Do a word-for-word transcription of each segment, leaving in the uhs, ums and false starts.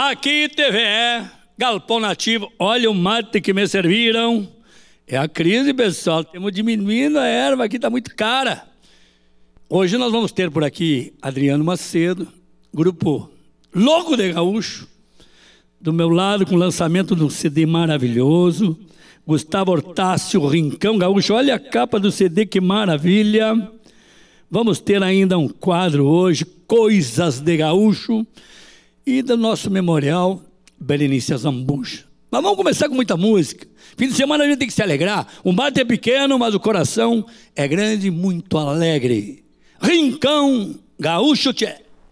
Aqui T V E, Galpão Nativo. Olha o mate que me serviram. É a crise, pessoal. Temos diminuindo a erva aqui, está muito cara. Hoje nós vamos ter por aqui Adriano Macedo, grupo Louco de Gaúcho. Do meu lado, com o lançamento de um C D maravilhoso. Gustavo Hortácio, Rincão Gaúcho. Olha a capa do C D, que maravilha. Vamos ter ainda um quadro hoje, Coisas de Gaúcho. E do nosso memorial, Berenice Zambuja. Mas vamos começar com muita música. Fim de semana a gente tem que se alegrar. O mate é pequeno, mas o coração é grande e muito alegre. Rincão Gaúcho, tchê.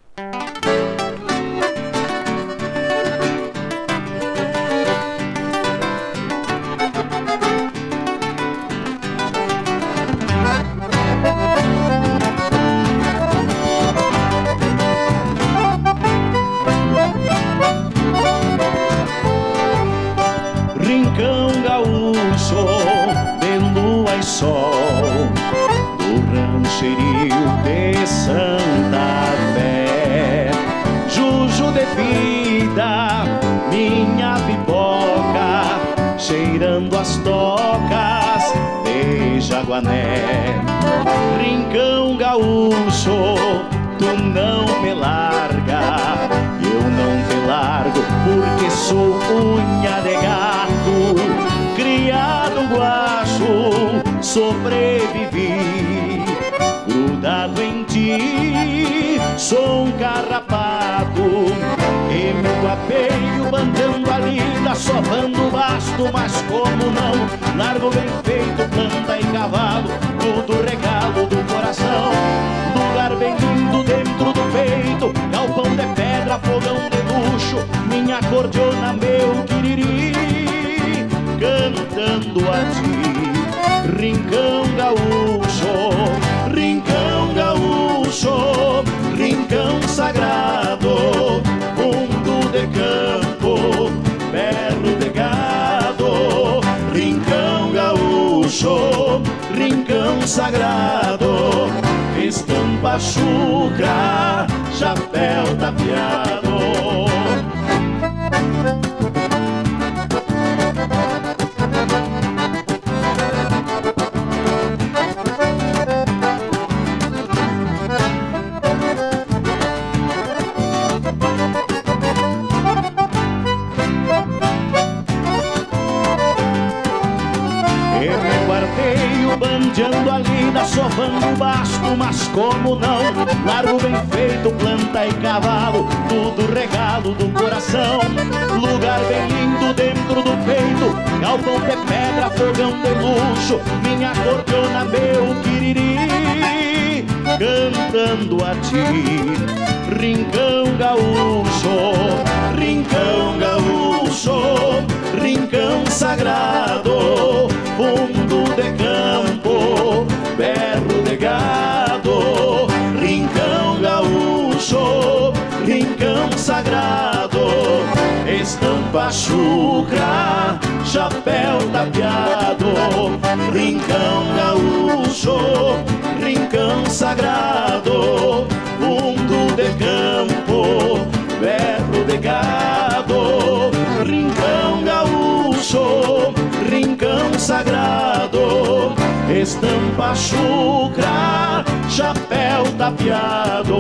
Rincão gaúcho de lua e sol, do rancherio de Santa Fé, juju de vida, minha pipoca, cheirando as tocas de Jaguané. Rincão gaúcho, tu não me larga, eu não te largo porque sou unha de gato. Criado guacho, sobrevivi, grudado em ti, sou um carrapato. E meu apeio bandando a lida, sovando o basto, mas como não, largo bem feito, planta e cavalo, tudo regalo do coração. Lugar bem lindo dentro do peito, galpão de pedra, fogão de luxo, minha cordiona, meu quiriri, cantando a ti. Rincão gaúcho, rincão gaúcho, rincão sagrado, fundo de campo, berro de gado. Rincão gaúcho, rincão sagrado, estampa chucra, chapéu tapeado. Bandeando a lida, sovando o basto, mas como não, largo bem feito, planta e cavalo, tudo regalo do coração. Lugar bem lindo dentro do peito, galpão de pedra, fogão de luxo, minha cordiona, meu quiriri, cantando a ti. Rincão gaúcho, rincão gaúcho, rincão sagrado, fundo de campo, berro de gado. Rincão gaúcho, rincão sagrado, estampa chucra, chapéu tapeado. Rincão gaúcho, rincão sagrado, fundo de campo, berro de gado. Rincão gaúcho, rincão sagrado, estampa chucra, chapéu tapeado.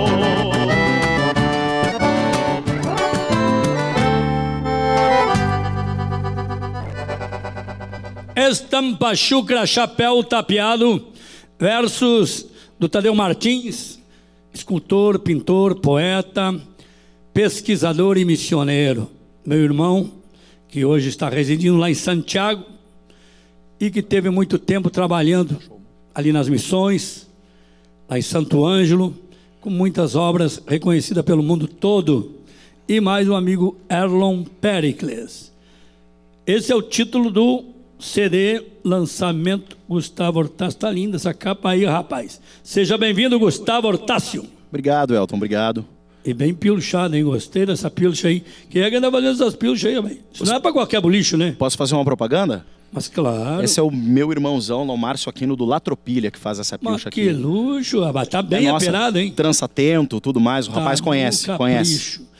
Estampa chucra, chapéu tapeado, versos do Tadeu Martins, escultor, pintor, poeta, pesquisador e missioneiro. Meu irmão, que hoje está residindo lá em Santiago e que teve muito tempo trabalhando ali nas missões, lá em Santo Ângelo, com muitas obras reconhecidas pelo mundo todo. E mais um amigo, Erlon Pericles. Esse é o título do C D lançamento Gustavo Hortácio. Está linda essa capa aí, rapaz. Seja bem-vindo, Gustavo Hortácio. Obrigado, Elton, obrigado. E bem pilchado, hein? Gostei dessa pilcha aí. Quem é que anda fazendo essas pilchas aí, velho? Isso não é pra qualquer bolicho, né? Posso fazer uma propaganda? Mas claro. Esse é o meu irmãozão, o Márcio Aquino, do Latropilha, que faz essa pilcha aqui. Que luxo, rapaz. Tá bem é aperado, hein? Trança atento, tudo mais. O tá rapaz conhece, conhece.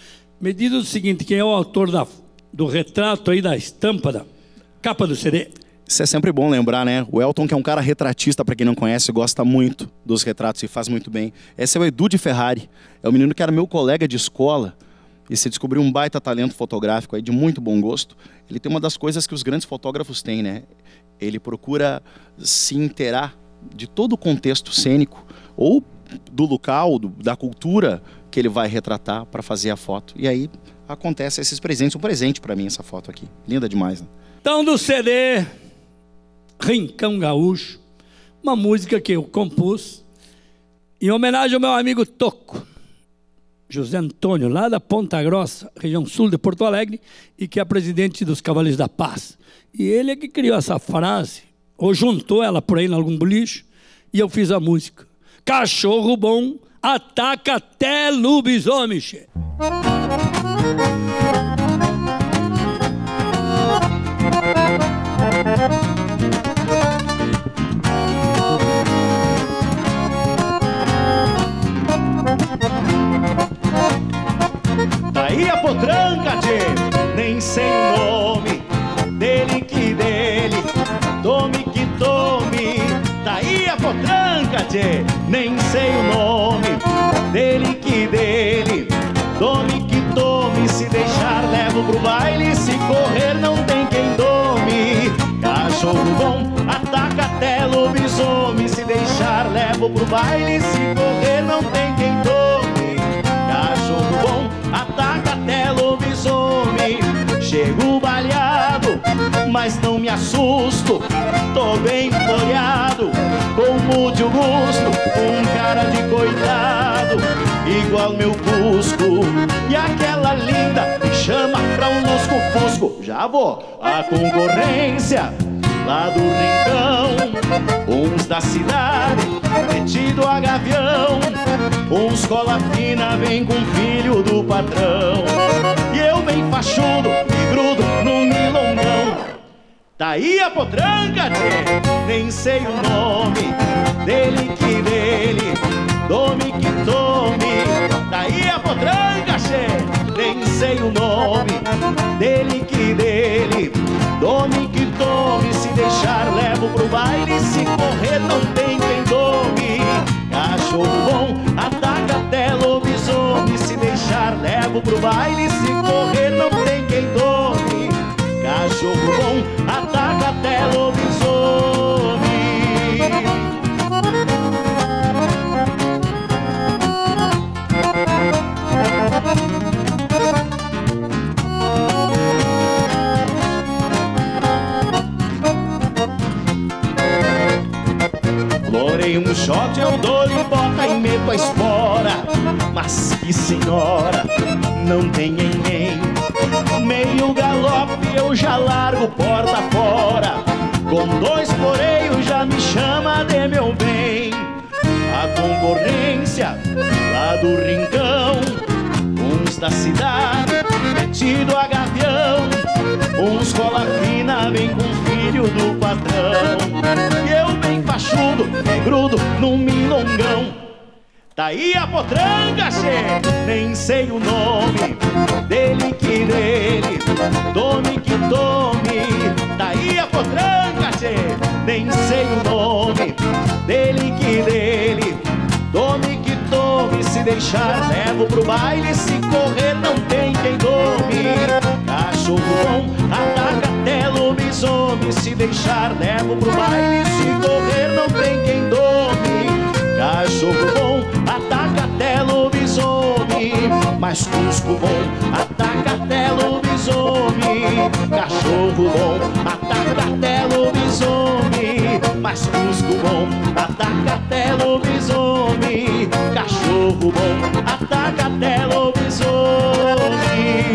Me diz o seguinte, quem é o autor da, do retrato aí, da estampa, da capa do C D? Isso é sempre bom lembrar, né? O Elton, que é um cara retratista, para quem não conhece, gosta muito dos retratos e faz muito bem. Esse é o Edu de Ferrari. É um menino que era meu colega de escola e se descobriu um baita talento fotográfico aí de muito bom gosto. Ele tem uma das coisas que os grandes fotógrafos têm, né? Ele procura se inteirar de todo o contexto cênico ou do local, do, da cultura que ele vai retratar para fazer a foto. E aí acontece esses presentes. Um presente para mim essa foto aqui. Linda demais, né? Então, do C D Rincão Gaúcho, uma música que eu compus em homenagem ao meu amigo Toco, José Antônio, lá da Ponta Grossa, região sul de Porto Alegre, e que é presidente dos Cavaleiros da Paz. E ele é que criou essa frase, ou juntou ela por aí em algum boliche, e eu fiz a música. Cachorro bom ataca até lobisomem. Daí a potranca, tchê, nem sei o nome dele que dele, tome que tome. Daí a potranca, tchê, nem sei o nome dele que dele, tome que tome. Se deixar levo pro baile, se correr não tem quem tome. Cachorro bom ataca até lobisomem, se deixar levo pro baile, se correr não tem quem tome. Cachorro bom ataca até lobisomem. Chego baleado, mas não me assusto, tô bem floreado, com mude o gosto, um cara de coitado, igual meu Cusco. E aquela linda me chama pra um lusco-fusco. Já vou, a concorrência lá do rincão, uns da cidade, metido a gavião, uns cola fina, vem com filho do patrão. E eu bem fachudo e grudo no milongão. Daí a potranca, tchê, nem sei o nome dele que dele, tome que tome. Daí a potranca, tchê, nem sei o nome dele que dele, tome que tome. Se deixar levo pro baile, se correr não tem quem tome. Cachorro bom ataca até lobisomem, se deixar levo pro baile, se correr não tem quem tome. Cachorro bom ataca até lobisomem. Florei um shot, eu dou-lhe boca e meto a espora. Mas que senhora, não tem nem meio galope, eu já largo porta fora. Com dois floreios já me chama de meu bem. A concorrência lá do rincão, uns da cidade, metido a gavião, uns cola fina, vem com filho do patrão. E eu bem fachudo, grudo num milongão. Daí a potranca, che, nem sei o nome dele que dele, tome que tome. Daí a potranca, che, nem sei o nome dele que dele, tome que tome. Se deixar levo pro baile, se correr não tem quem tome. Cachorro bom ataca até lobisomem, se deixar levo pro baile, se correr não tem quem tome. Cachorro bom ataca até lobisomem, mas Cusco bom ataca até lobisomem. Cachorro bom ataca até lobisomem, mas Cusco bom ataca até lobisomem. Cachorro bom ataca até lobisomem.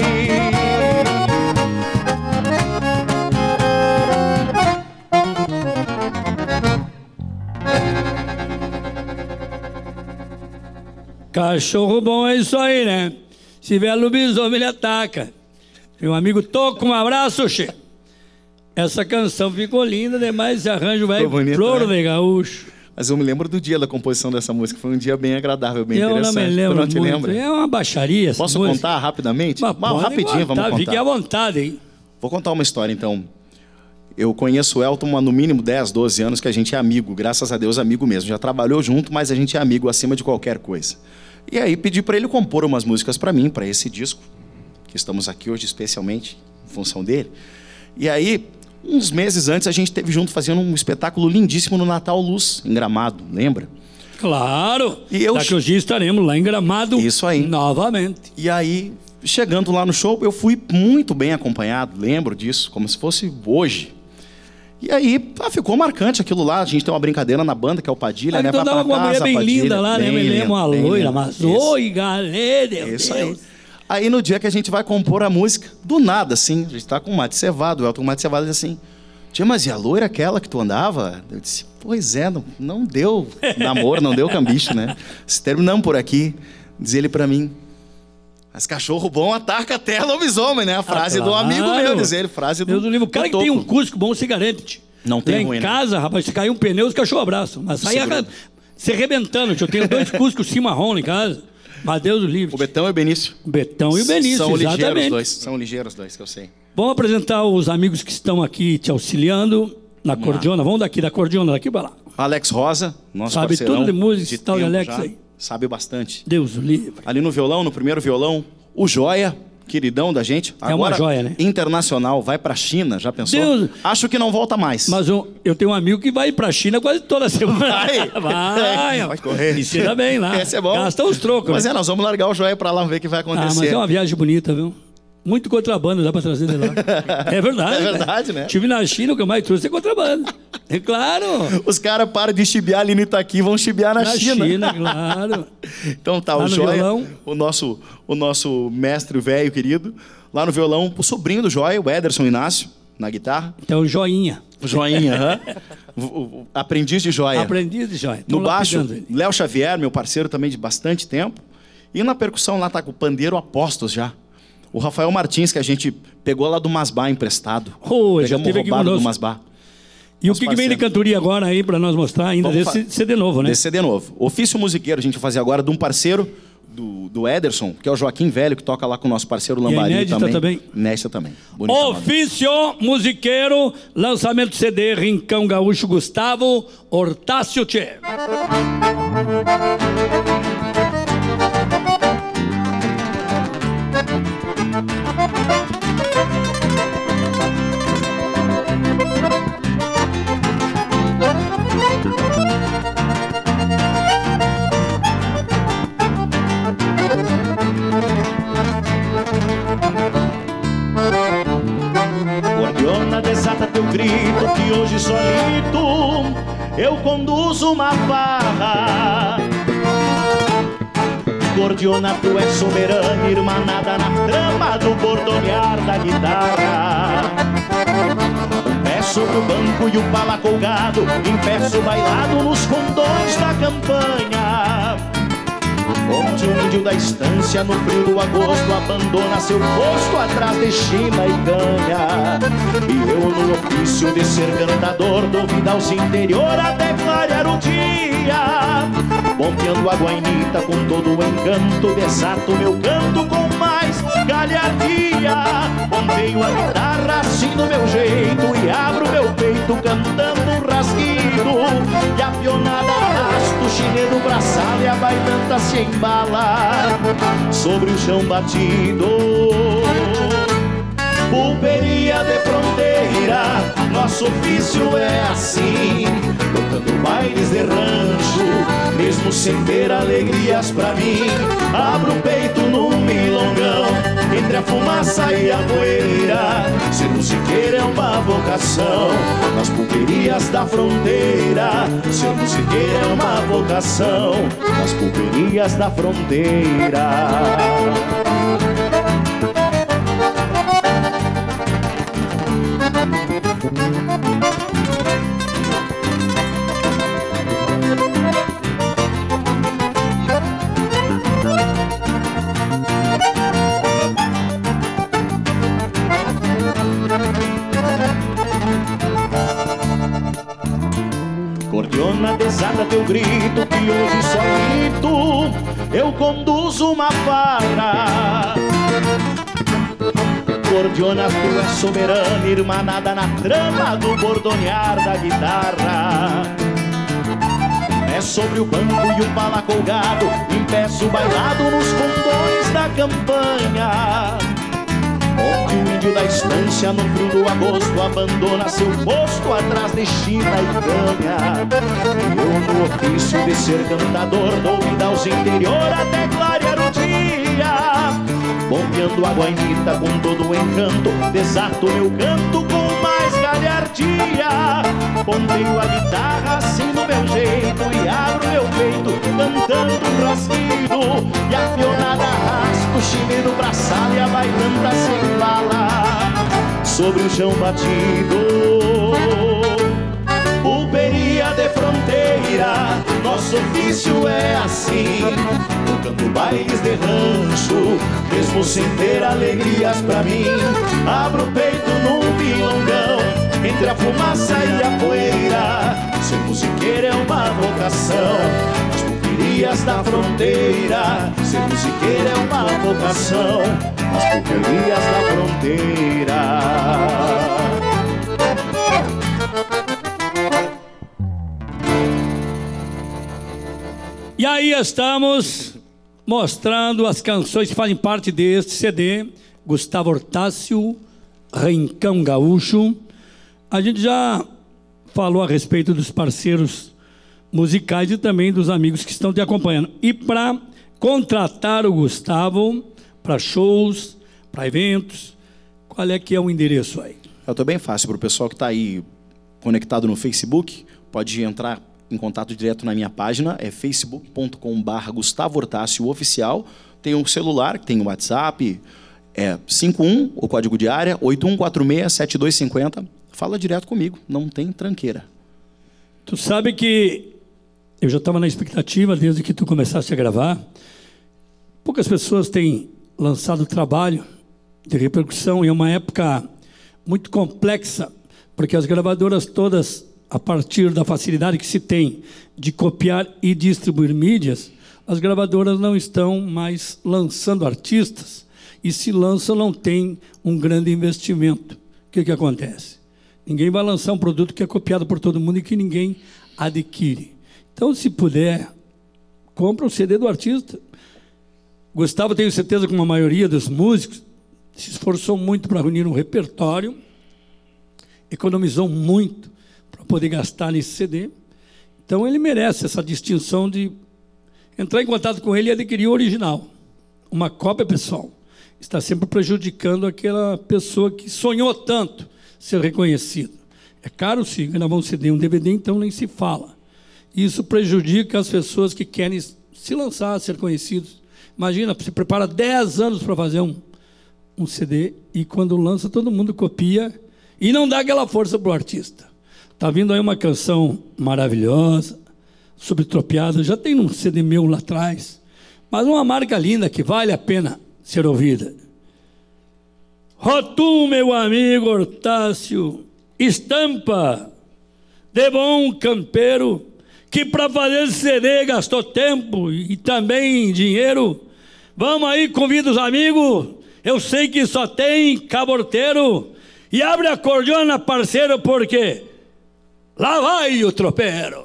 Cachorro bom é isso aí, né? Se tiver lobisomem, ele ataca. Meu amigo Toco, um abraço, che. Essa canção ficou linda demais, esse arranjo vai bonito, flor né? de gaúcho. Mas eu me lembro do dia da composição dessa música. Foi um dia bem agradável, bem eu interessante. Eu não me lembro não te muito. lembra? É uma baixaria essa Posso música. contar rapidamente? Mas Mas, rapidinho, contar, vamos fique contar. à vontade, hein? Vou contar uma história, então. Eu conheço o Elton há no mínimo dez, doze anos que a gente é amigo. Graças a Deus, amigo mesmo. Já trabalhou junto, mas a gente é amigo acima de qualquer coisa. E aí pedi para ele compor umas músicas para mim, para esse disco, que estamos aqui hoje especialmente em função dele. E aí, uns meses antes, a gente esteve junto fazendo um espetáculo lindíssimo no Natal Luz, em Gramado, lembra? Claro! E eu... Daqui uns dias estaremos lá em Gramado. Isso aí. Novamente. E aí, chegando lá no show, eu fui muito bem acompanhado, lembro disso, como se fosse hoje. E aí, ah, ficou marcante aquilo lá. A gente tem uma brincadeira na banda, que é o Padilha, Ah, né? então Vai dá pra uma mulher casa, bem Padilha, linda lá, né? bem Me lembro linda, uma bem loira, linda. mas Isso. oi, galera! Meu Isso Deus. aí. Aí no dia que a gente vai compor a música, do nada, assim, a gente tá com o mate cevado, o Elton com o mate cevado, diz assim: tia, mas e a loira aquela que tu andava? Eu disse: pois é, não, não deu namoro, não deu cambicho, né? Se terminamos por aqui, diz ele pra mim: mas cachorro bom ataca até lobisomem, né? A frase Ah, do amigo claro. meu, diz ele, frase do, Deus do livro. O cara do que tem um Toco. Cusco bom se garante. Não tem lá ruim, em né? casa, rapaz, se cair um pneu, os cachorros abraçam. Mas sai Segura. arran- se arrebentando. Eu tenho dois Cuscos cimarrão em casa. Mas Deus do livre. O Betão e o Benício. O Betão e o Benício, São ligeiros exatamente. os dois, são ligeiros os dois, que eu sei. Vamos apresentar os amigos que estão aqui te auxiliando na cordiona. Vamos daqui, da cordiona, daqui para lá. Alex Rosa, nosso Sabe parceirão tudo de música, esse tal de tempo Alex já, aí. sabe bastante. Deus o livre. Ali no violão, no primeiro violão, o Joia, queridão da gente. É uma Agora, joia, né? internacional, vai pra China, já pensou? Deus. Acho que não volta mais. Mas eu, eu tenho um amigo que vai pra China quase toda semana. Vai. vai, Vai correr. E se dá bem lá. Esse é bom. Gasta os trocos. Mas né? é, nós vamos largar o Joia pra lá, ver o que vai Ah, acontecer. mas é uma viagem bonita, viu? Muito contrabando dá pra trazer de lá. É verdade. É verdade, né? Estive na China, o que eu mais trouxe é contrabando. É claro. Os caras param de chibiar ali no Itaqui, vão chibiar na, Na China. China, claro. Então tá, Lá o no Joia, violão. o nosso, o nosso mestre velho querido. Lá no violão, o sobrinho do Joia, o Ederson Inácio, na guitarra. Então, joinha. O Joinha, aham. O- o- Aprendiz de Joia. Aprendiz de joia. No Tão baixo, lapidando ele. Léo Xavier, meu parceiro também de bastante tempo. E na percussão lá tá com o pandeiro Apostos já. O Rafael Martins, que a gente pegou lá do Masbá emprestado. Oh, já Pegamos teve aqui roubado do conosco. Masbá. E o Nosso que, que vem de parceiro. cantoria agora aí pra nós mostrar ainda Vamos desse fa- C D novo, né? Desse C D novo. Ofício musiqueiro a gente vai fazer agora de um parceiro do, do Ederson, que é o Joaquim Velho, que toca lá com o nosso parceiro Lambari inédita também. também? Inédita também. Bonita moda. Ofício musiqueiro, lançamento C D Rincão Gaúcho Gustavo, Hortácio Tchê. Cordiona, desata teu grito que hoje solito eu conduzo uma farra. Cordiona, tu és soberana, irmanada na trama do bordonear da guitarra. Um pé sobre o banco e o pala colgado, impeço bailado nos fundões da campanha. Onde o índio da estância no frio do agosto abandona seu posto atrás de China e canha. E eu no ofício de ser cantador dou vida aos interior até clarear o dia. Bombeando a guainita com todo o encanto, desato meu canto com mais galhardia. Bombeio a guitarra assim do meu jeito e abro meu peito cantando um rasguido. E a pionada arrasta o chineiro pra sala e a bailanta se embala sobre o chão batido. Pulperia de fronteira, nosso ofício é assim, tocando bailes de rancho, mesmo sem ter alegrias pra mim. Abro o peito num milongão, entre a fumaça e a poeira. Ser musiqueiro é uma vocação, nas pulperias da fronteira. Ser musiqueiro é uma vocação, nas pulperias da fronteira. Cordiona desata estrada teu grito, que hoje solito eu conduzo uma farra. Gordiona, tu és soberana, irmanada na trama do bordonear da guitarra. É sobre o banco e o pala colgado, impeço bailado nos fundões da campanha, onde o índio da estância no frio do agosto abandona seu posto atrás de china e canha. E eu no ofício de ser cantador dou vida aos interior até clarear o dia, bombeando a guainita com todo o encanto, desato meu canto com mais galhardia. Ponteio a guitarra assim no meu jeito e abro meu peito cantando um rasguido, e a pionada arrasta o chineiro pra sala e a bailanta se embala sobre o chão batido. Pulperia de fronteira, nosso ofício é assim, tocando bailes de rancho, mesmo sem ter alegrias pra mim. Abro o peito num milongão, entre a fumaça e a poeira, ser musiqueiro é uma vocação. As pulperias da fronteira, ser musiqueiro é uma vocação. As pulperias da fronteira. E aí estamos mostrando as canções que fazem parte deste C D, Gustavo Hortácio, Rincão Gaúcho. A gente já falou a respeito dos parceiros musicais e também dos amigos que estão te acompanhando. E para contratar o Gustavo para shows, para eventos, qual é que é o endereço aí? Eu tô bem fácil para o pessoal que está aí conectado no Facebook, pode entrar em contato direto na minha página, é facebook ponto com barra Gustavo Hortácio Oficial. Tem um celular, tem um WhatsApp, é cinco um, o código de área, oito um quatro seis, sete dois cinco zero. Fala direto comigo, não tem tranqueira. Tu sabe que eu já estava na expectativa desde que tu começaste a gravar. Poucas pessoas têm lançado trabalho de repercussão, e é uma época muito complexa, porque as gravadoras todas, a partir da facilidade que se tem de copiar e distribuir mídias, as gravadoras não estão mais lançando artistas, e se lançam não tem um grande investimento. O que que acontece? Ninguém vai lançar um produto que é copiado por todo mundo e que ninguém adquire. Então, se puder, compra o C D do artista. Gustavo, tenho certeza que uma maioria dos músicos se esforçou muito para reunir um repertório, economizou muito para poder gastar nesse C D. Então, ele merece essa distinção de entrar em contato com ele e adquirir o original. Uma cópia, pessoal, está sempre prejudicando aquela pessoa que sonhou tanto ser reconhecido. É caro se gravar um C D, um D V D, então nem se fala. Isso prejudica as pessoas que querem se lançar, ser conhecidos. Imagina, você prepara dez anos para fazer um, um C D e quando lança todo mundo copia e não dá aquela força para o artista. Está vindo aí uma canção maravilhosa, Subtropiada, já tem um C D meu lá atrás, mas uma marca linda que vale a pena ser ouvida. Rotum, meu amigo Hortácio, estampa de bom campeiro, que para fazer esse C D gastou tempo e também dinheiro. Vamos aí, convida os amigos, eu sei que só tem caborteiro, e abre a cordiona, parceiro, porque lá vai o tropeiro.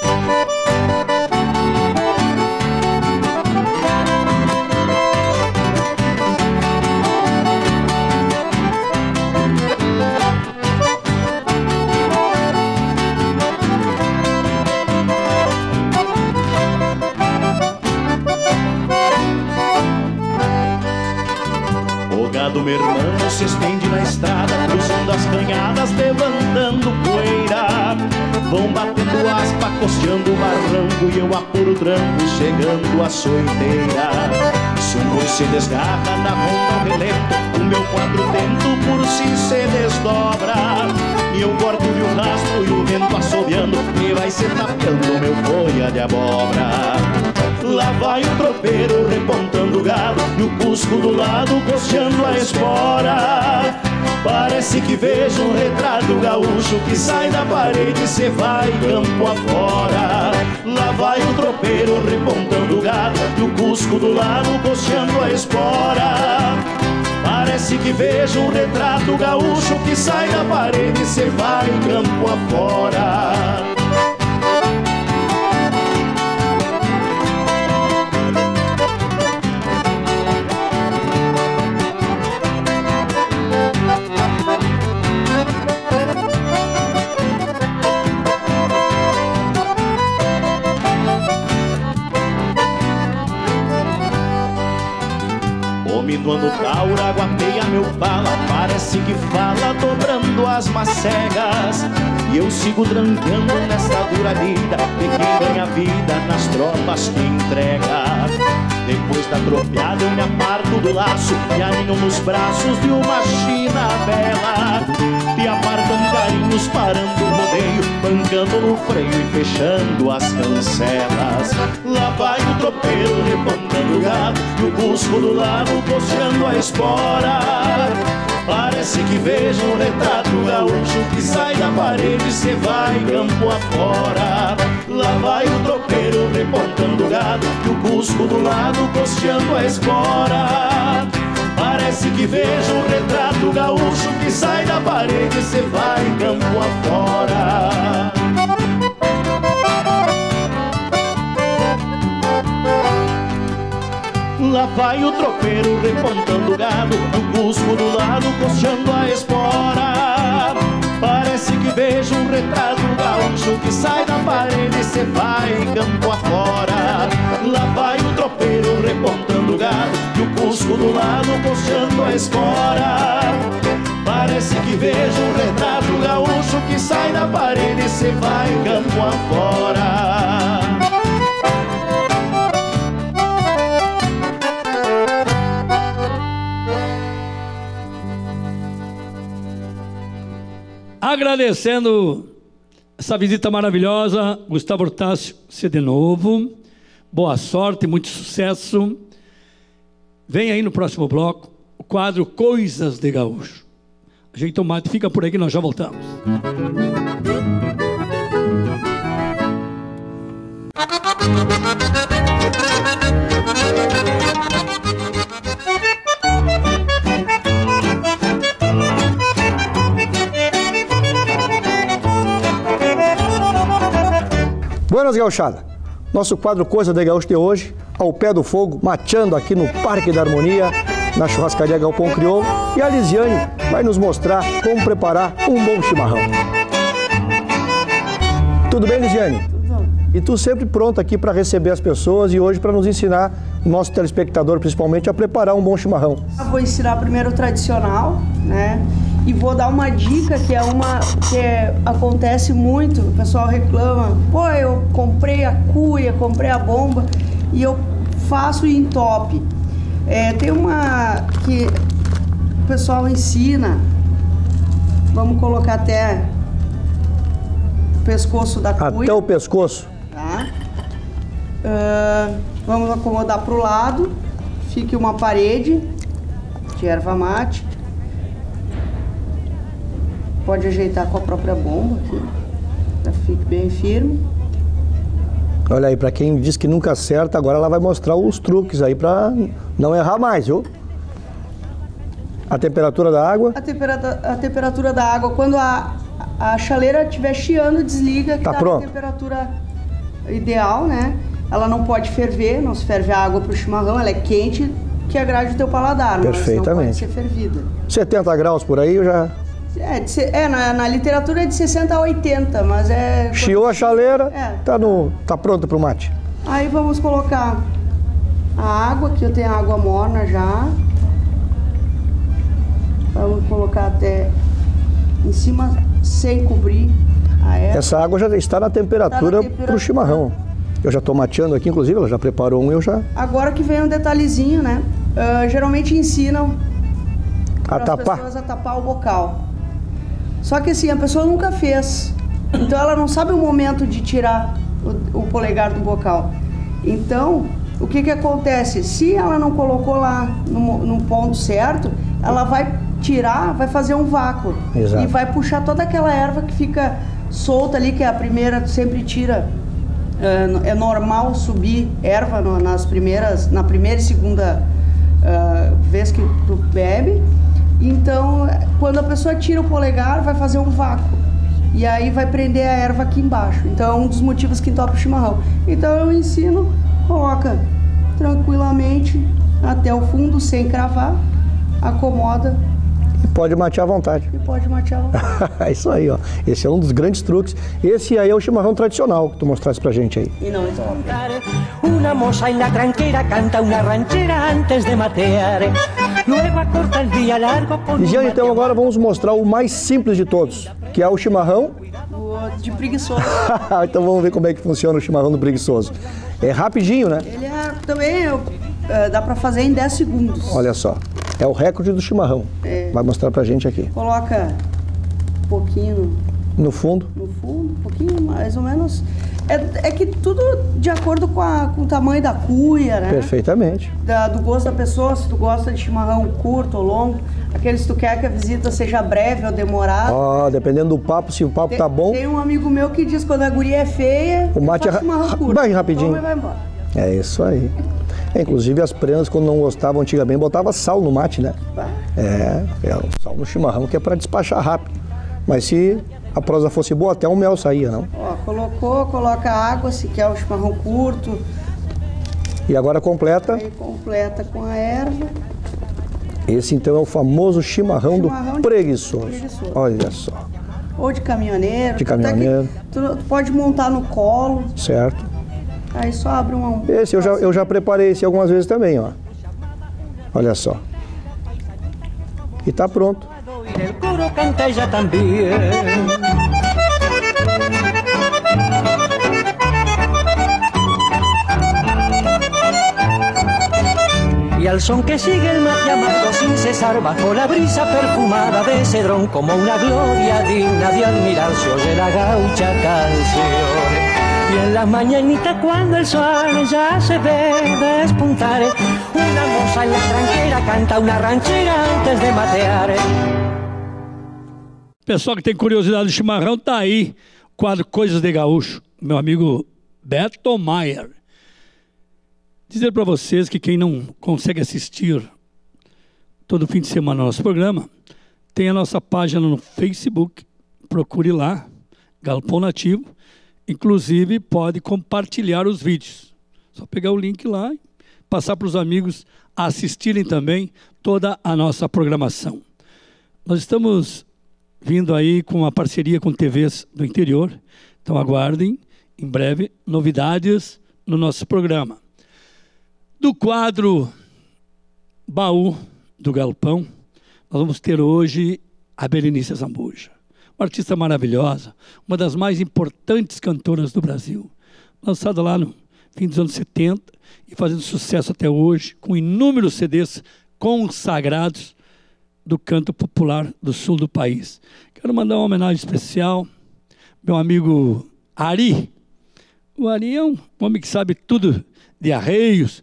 Do meu irmão se estende na estrada, cruzando as canhadas, levantando poeira. Vão batendo aspa, costeando o barranco, e eu apuro o tranco, chegando à soiteira. Se um boi se desgarra na ronda ao relento, o meu quadro tento por si se desdobra. E eu corto o rastro e o vento assobiando, e vai se tapeando meu folha de abóbora. Lá vai o tropeiro repontando o gado, e o cusco do lado costeando a espora. Parece que vejo um retrato gaúcho que sai da parede, cê vai campo afora. Lá vai o tropeiro repontando o gado e o cusco do lado costeando a espora. Parece que vejo um retrato gaúcho que sai da parede, cê vai campo afora. Minuano Taura, guapeia meu bala, parece que fala dobrando as macegas. E eu sigo trancando nessa dura lida de quem ganha vida nas tropas que entrega. Depois da tropeada eu me aparto do laço e aninho nos braços de uma china bela. Te apartam carinhos parando o rodeio, bancando no freio e fechando as cancelas. Lá vai o tropeiro repontando o gado e o cusco do lado costeando a espora. Parece que vejo um retrato gaúcho que sai da parede, cê vai campo afora. Lá vai o tropeiro repontando o gado e o cusco do lado costeando a espora. Parece que vejo um retrato gaúcho que sai da parede, cê vai campo afora. Lá vai o tropeiro repontando o gado, o cusco do lado costeando a espora. Parece que vejo um retrato gaúcho que sai da parede, cê vai campo afora. Lá vai o tropeiro repontando o gado e o cusco do lado costeando a espora. Parece que vejo um retrato gaúcho que sai da parede, cê vai campo afora. Agradecendo essa visita maravilhosa, Gustavo Hortácio, você de novo. Boa sorte, muito sucesso. Vem aí no próximo bloco o quadro Coisas de Gaúcho. Ajeita o mate, fica por aqui, nós já voltamos. Buenas, gauchada. Nosso quadro Coisa de Gaúcho de hoje, ao pé do fogo, mateando aqui no Parque da Harmonia, na churrascaria Galpão Crioulo. E a Lisiane vai nos mostrar como preparar um bom chimarrão. Tudo bem, Lisiane? Tudo. E tu sempre pronta aqui para receber as pessoas e hoje para nos ensinar, o nosso telespectador principalmente, a preparar um bom chimarrão. Eu vou ensinar primeiro o tradicional, né? E vou dar uma dica que é uma que é, acontece muito, o pessoal reclama, pô, eu comprei a cuia, comprei a bomba e eu faço em top. É, tem uma que o pessoal ensina, vamos colocar até o pescoço da cuia. Até o pescoço? Tá? Uh, vamos acomodar para o lado, fique uma parede de erva mate. Pode ajeitar com a própria bomba aqui, para que fique bem firme. Olha aí, para quem diz que nunca acerta, agora ela vai mostrar os truques aí para não errar mais, viu? A temperatura da água? A temperatura, a temperatura da água, quando a, a chaleira estiver chiando, desliga, que tá tá pronto. Na temperatura ideal, né? Ela não pode ferver, não se ferve a água para o chimarrão, ela é quente, que agrade o teu paladar, perfeitamente. Mas não pode ser fervida. setenta graus por aí, eu já... É, de, é na, na literatura é de sessenta a oitenta, mas é... Chiou a chaleira, é. tá, no, tá pronto pro mate. Aí vamos colocar a água, que eu tenho a água morna já. Vamos colocar até em cima, sem cobrir a erva. Essa água já está na temperatura, tá temperatura. pro chimarrão. Eu já tô mateando aqui, inclusive, ela já preparou um e eu já... Agora que vem um detalhezinho, né? Uh, geralmente ensinam a as tapar. pessoas a tapar o bocal. Só que assim, a pessoa nunca fez. Então ela não sabe o momento de tirar o, o polegar do bocal. Então, o que que acontece? Se ela não colocou lá no, no ponto certo, ela vai tirar, vai fazer um vácuo. Exato. E vai puxar toda aquela erva que fica solta ali, que é a primeira, tu sempre tira. É, é normal subir erva no, nas primeiras, na primeira e segunda uh, vez que tu bebe. Então, quando a pessoa tira o polegar, vai fazer um vácuo. E aí vai prender a erva aqui embaixo. Então, é um dos motivos que entope o chimarrão. Então, eu ensino, coloca tranquilamente até o fundo, sem cravar, acomoda. E pode matear à vontade. E pode matear à vontade. É isso aí, ó. Esse é um dos grandes truques. Esse aí é o chimarrão tradicional que tu mostraste pra gente aí. E não entope. Una moza en la tranquera canta una ranchera antes de matear. Luego acorta el día largo con E, Giane, então agora vamos mostrar o mais simples de todos, que é o chimarrão O de preguiçoso. então vamos ver como é que funciona o chimarrão do preguiçoso. É rapidinho, né? Ele é, também eu, é, dá pra fazer em dez segundos. Olha só, é o recorde do chimarrão. É. Vai mostrar pra gente aqui. Coloca um pouquinho No fundo. no fundo, um pouquinho mais ou menos. É, é que tudo de acordo com, a, com o tamanho da cuia, né? Perfeitamente. Da, do gosto da pessoa, se tu gosta de chimarrão curto ou longo, aqueles que tu quer que a visita seja breve ou demorada. Ó, dependendo do papo, se o papo Tem- tá bom, Tem um amigo meu que diz que quando a guria é feia, O mate eu faço é ra- chimarrão ra- curto. vai rapidinho. Toma e vai embora. é isso aí. É, inclusive as prendas, quando não gostavam antigamente, botava sal no mate, né? Vai. É, é o sal no chimarrão que é pra despachar rápido. Mas se a prosa fosse boa, até um mel saía, não? Ó, colocou, coloca água, se quer o chimarrão curto, E agora completa. aí completa com a erva. Esse então é o famoso chimarrão, Chimarrão do de- preguiçoso. preguiçoso. Olha só, Ou de caminhoneiro. De Até que caminhoneiro. Tu, tu pode montar no colo, certo? aí só abre um... Esse eu já, eu já preparei esse algumas vezes também, ó. Olha só. E tá pronto. y el coro canta ella también. Y al son que sigue el mate amargo sin cesar bajo la brisa perfumada de cedrón, como una gloria digna de admirar se oye la gaucha canción. Y en las mañanitas cuando el sol ya se ve despuntar, una moza en la tranquera canta una ranchera antes de matear. Pessoal que tem curiosidade do chimarrão, tá aí o quadro Coisas de Gaúcho, meu amigo Beto Maier. Dizer para vocês que quem não consegue assistir todo fim de semana ao nosso programa, tem a nossa página no Facebook, procure lá, Galpão Nativo, inclusive pode compartilhar os vídeos. Só pegar o link lá e passar para os amigos assistirem também toda a nossa programação. Nós estamos vindo aí com uma parceria com T Vs do interior, então aguardem, em breve, novidades no nosso programa. Do quadro Baú do Galpão, nós vamos ter hoje a Berenice Zambuja, uma artista maravilhosa, uma das mais importantes cantoras do Brasil, lançada lá no fim dos anos setenta e fazendo sucesso até hoje, com inúmeros C Ds consagrados do canto popular do sul do país. Quero mandar uma homenagem especial, meu amigo Ari. O Ari é um homem que sabe tudo de arreios,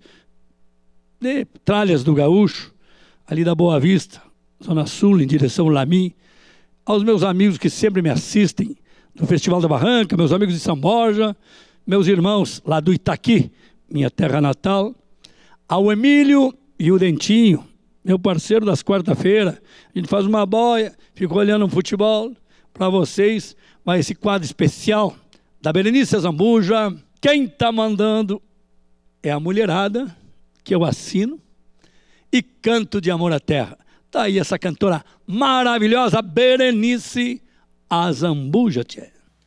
de tralhas do gaúcho, ali da Boa Vista, Zona Sul, em direção ao Lami. Aos meus amigos que sempre me assistem no Festival da Barranca, meus amigos de São Borja, meus irmãos lá do Itaqui, minha terra natal, ao Emílio e o Dentinho, meu parceiro das quarta-feiras. A gente faz uma boia, fica olhando um futebol para vocês, mas esse quadro especial da Berenice Zambuja, quem está mandando é a mulherada, que eu assino, e canto de amor à terra. Tá aí essa cantora maravilhosa, Berenice Zambuja, tchê.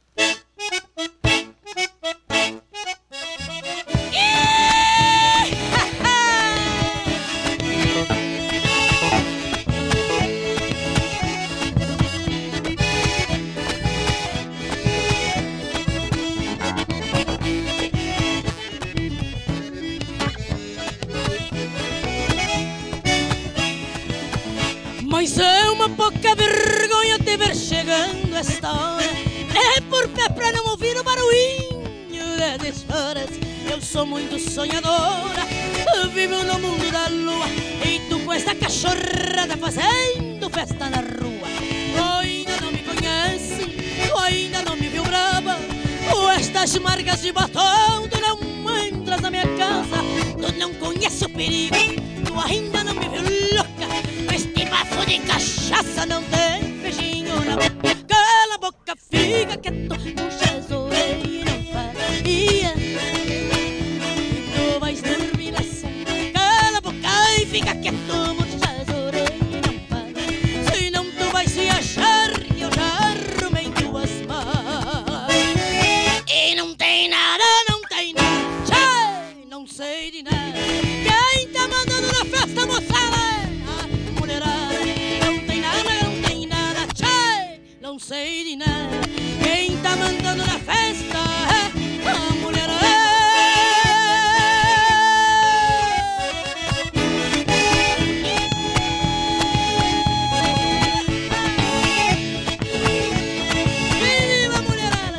Mas é uma pouca vergonha te ver chegando a esta hora. É por pé pra não ouvir o barulhinho de desforas. Eu sou muito sonhadora, vivo no mundo da lua, e tu com esta cachorrada fazendo festa na rua. Tu ainda não me conhece, tu ainda não me viu brava. Com estas marcas de batom, tu não entras na minha casa. Tu não conhece o perigo, tu ainda não me viu louca. Este bafo de cachaça não tem beijinho na boca. Cala a boca, fica quieto, puxa as orelhas e não para. E tu vais dormir nessa. Cala a boca e fica quieto, puxa as orelhas e não para. Senão tu vais se achar que eu já arrumei tuas malas. E não tem nada, não tem nada, tchê, não sei de nada. Quem tá mandando na festa, moçada? A mulherada. Não tem nada, não tem nada, tchê, não sei de nada. Quem tá mandando na festa é a mulherada. Viva a mulherada,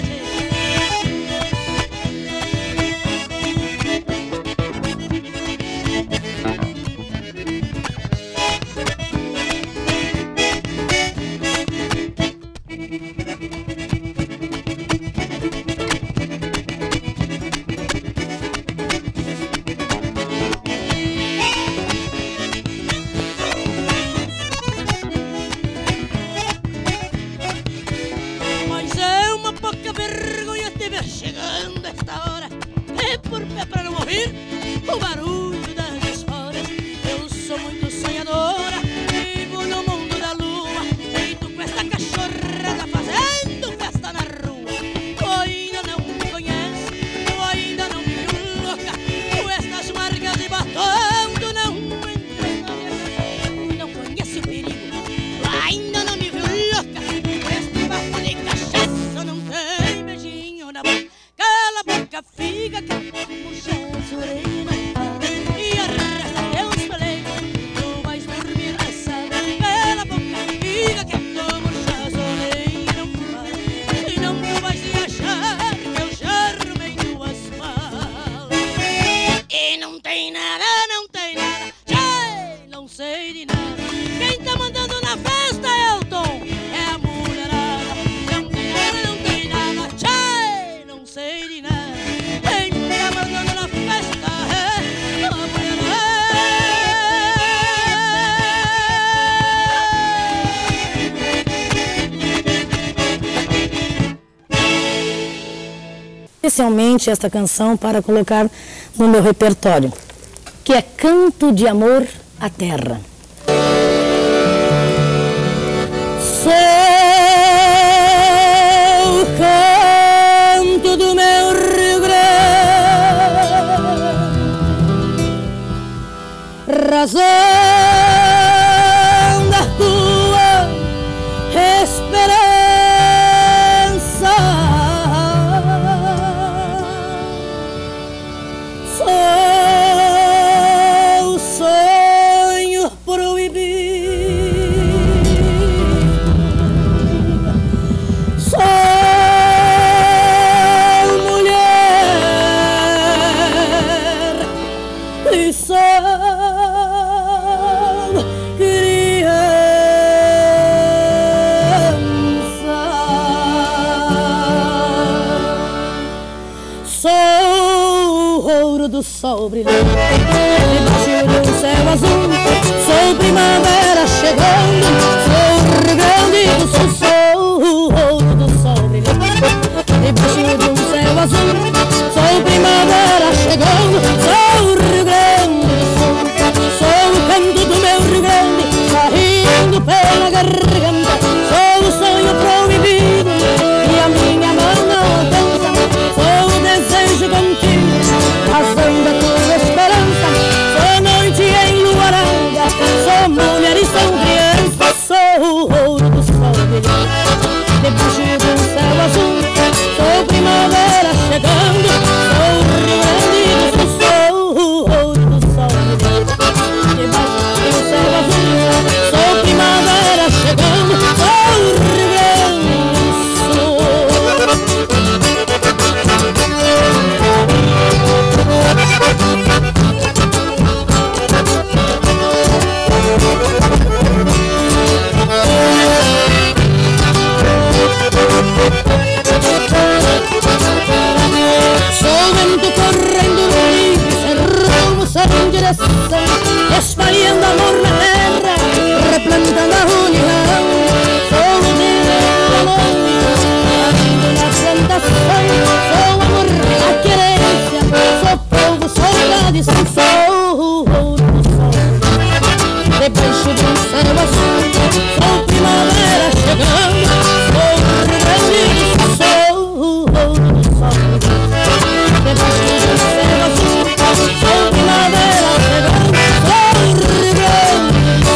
mas é uma pouca vergonha te ver chegando a esta hora. É por pé pra não ouvir o barulho das esporas. Eu sou muito sonhadora, vivo no mundo da lua, feito com esta cachorrada fazendo festa na rua. Tu ainda não me conhece, tu ainda não me viu louca. Com estas marcas de batom, tu não entras na minha casa. Tu não conhece o perigo, tu ainda não me viu louca. Com este bafo de cachaça não tem beijinho na boca. Cala a boca, fica quieto, puxa as orelhas não para. E arrasta teus peleiros, tu vais dormir na sala. Cala a boca, fica quieto, puxa as orelhas não para. Senão tu vais se achar que eu já arrumei tuas malas. E não tem nada, não tem nada, tchê, não sei de nada. Quem tá mandando na festa, Elton, é a mulherada. Não tem nada, não tem nada, tchê, não sei de nada. Quem tá mandando na festa é a mulherada. Especialmente esta canção para colocar no meu repertório, que é Canto de Amor à Terra. Sou o canto do meu Rio Grande, razão da tua esperança. Sou o sonho proibido, sou mulher e sou do sol brilhando, debaixo do céu azul. Sou primavera chegando, sou o Rio Grande do Sul. Sou o ouro do sol brilhando, debaixo do céu azul. Sou primavera chegando, sou o Rio Grande do Sul. Sou o canto do meu Rio Grande, saindo pela garganta. Sou o sonho proibido e a minha mão não alcança. Sou o desejo contigo, razão da tua esperança. Sou noite enluarada, sou mulher e sou criança. Sou o ouro do sol brilhando, debaixo do céu azul. Sou primavera chegando, sou o Rio Grande do Sul. Sou direção, espalhando amor na terra, replantando a união. Sou o meu amor, ando na plantação. Sou amor, a querência, sou fogo, sou tradição. Sou ouro do sol, debaixo de um céu azul. Sou primavera chegando, sou o Rio Grande do Sul. Sou ouro do sol, debaixo de um céu azul. Sou primavera chegando, sou o Rio Grande do